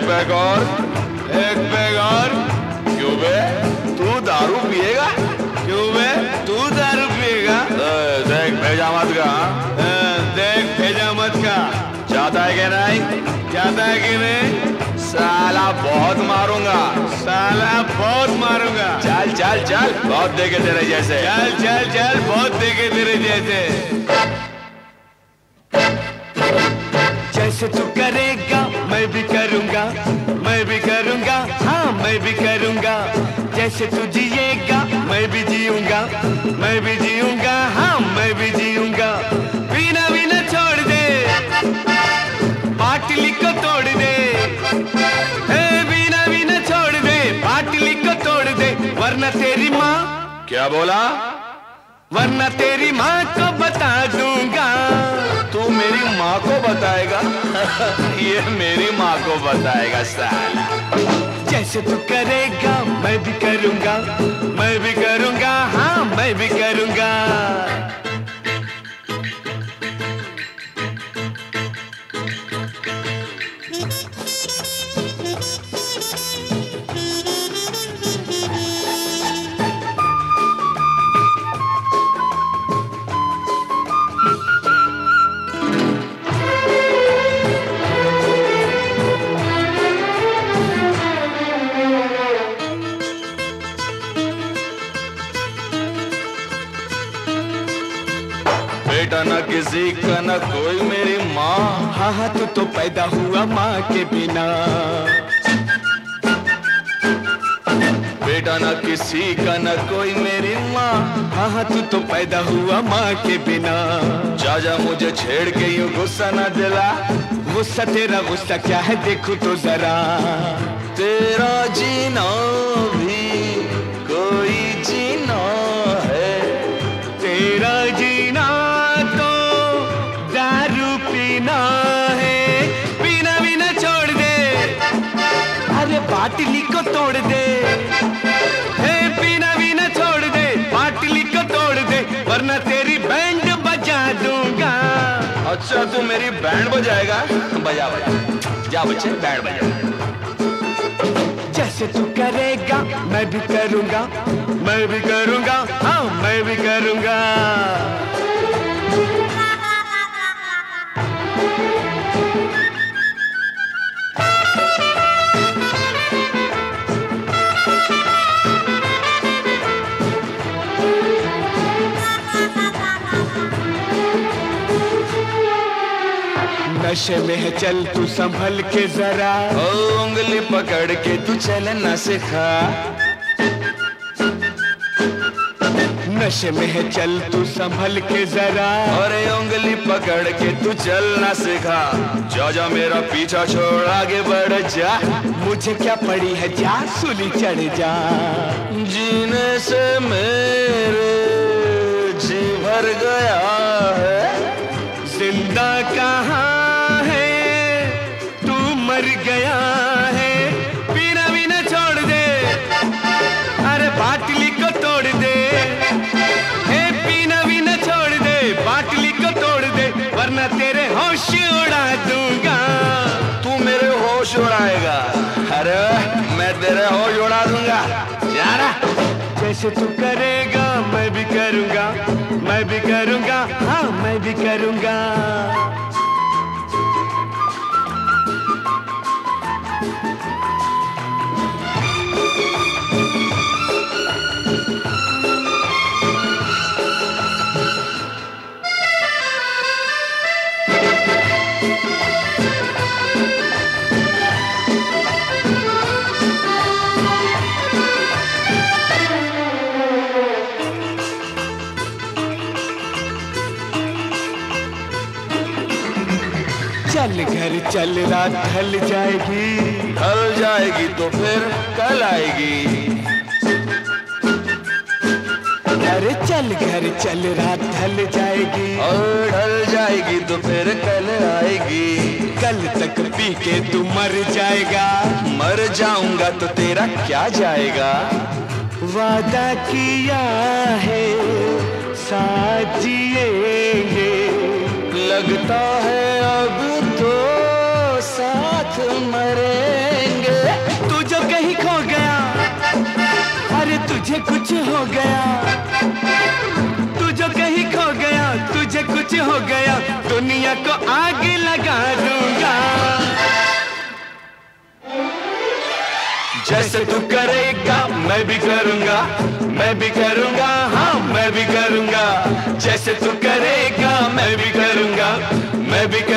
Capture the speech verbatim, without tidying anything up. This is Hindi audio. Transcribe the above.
पैग और, एक पैग और। क्यों बे, तू दारू पिएगा? क्यों बे, तू दारू पिएगा? देख भेजामत का, देख भेजामत का। चाहता है कि नहीं? चाहता है कि नहीं? साला बहुत मारूंगा, साला बहुत मारूंगा। चल चल चल, बहुत देखे तेरे जैसे। चल चल चल, बहुत देखे तेरे जैसे। जैसे तू करेगा मैं भी करूंगा, मैं भी करूंगा, हाँ मैं भी करूंगा। जैसे तू जिएगा मैं भी जीऊंगा, मैं भी जीऊंगा, हाँ मैं भी जीऊंगा। बिना बिना छोड़ दे, बाटली को तोड़ दे, बिना बिना छोड़ दे, बाटली को तोड़ दे, वरना तेरी माँ। क्या बोला? वरना तेरी माँ को बता दूंगा। तू मेरी माँ को बताएगा? ये मेरी माँ को बताएगा साला। जैसे तू करेगा मैं भी करूंगा, मैं भी करूंगा, हाँ मैं भी करूंगा। बेटा न किसी का न कोई मेरी माँ। हाँ हाँ तू तो पैदा हुआ माँ के बिना। बेटा न किसी का न कोई मेरी माँ। हाँ हाँ तू तो पैदा हुआ माँ के बिना। चाचा मुझे छेड़ के यूं गुस्सा न दिला। गुस्सा तेरा गुस्सा क्या है देखो तो जरा। तेरा जीना भी कोई जीना है। तेरा जीना तो दारू पीना है। पीना बिना छोड़ दे, अरे बाटली को तोड़ दे। हे पीना बिना छोड़ दे, बाटली को तोड़ दे, वरना तेरी बैंड बजा दूंगा। अच्छा तू मेरी बैंड बजाएगा? बजा बजा, जा बच्चे बैंड बजा। जैसे तू करेगा मैं भी करूंगा, मैं भी करूंगा, हाँ मैं भी करूंगा। नशे में है चल तू संभल के जरा। ओ उंगली पकड़ के तू चलना सिखा। नशे में है चल तू संभल के जरा। अरे उंगली पकड़ के तू चलना सिखा। जा जा मेरा पीछा छोड़ आगे बढ़ जा। मुझे क्या पड़ी है जा सूली चढ़ जा। जीने से मेरे जी भर गया है। जिंदा कहाँ है तू मर गया है। पीना बिना छोड़ दे, अरे बाटली को तोड़ दे। हे पीना बिना छोड़ दे, बाटली को तोड़ दे, वरना तेरे होश उड़ा दूंगा। तू मेरे होश उड़ाएगा? अरे मैं तेरे होश उड़ा दूंगा। जा रहा। जैसे तू करेगा मैं भी करूंगा, मैं भी करूंगा, हाँ मैं भी करूंगा। चल घर चल रात ढल जाएगी। ढल जाएगी तो फिर कल आएगी। अरे चल घर चल रात ढल जाएगी। और ढल जाएगी तो फिर कल आएगी। कल तक पी के तू मर जाएगा। मर जाऊंगा तो तेरा क्या जाएगा? वादा किया है साथ जिएंगे। लगता है अब तो साथ मरेंगे। तुझे कुछ हो गया, तू जो कहीं खो गया, तुझे कुछ हो गया, दुनिया को आग लगा दूंगा। जैसे तू करेगा मैं भी करूंगा, मैं भी करूंगा, हाँ मैं भी करूंगा। जैसे तू करेगा मैं भी करूंगा, मैं भी करूंगा।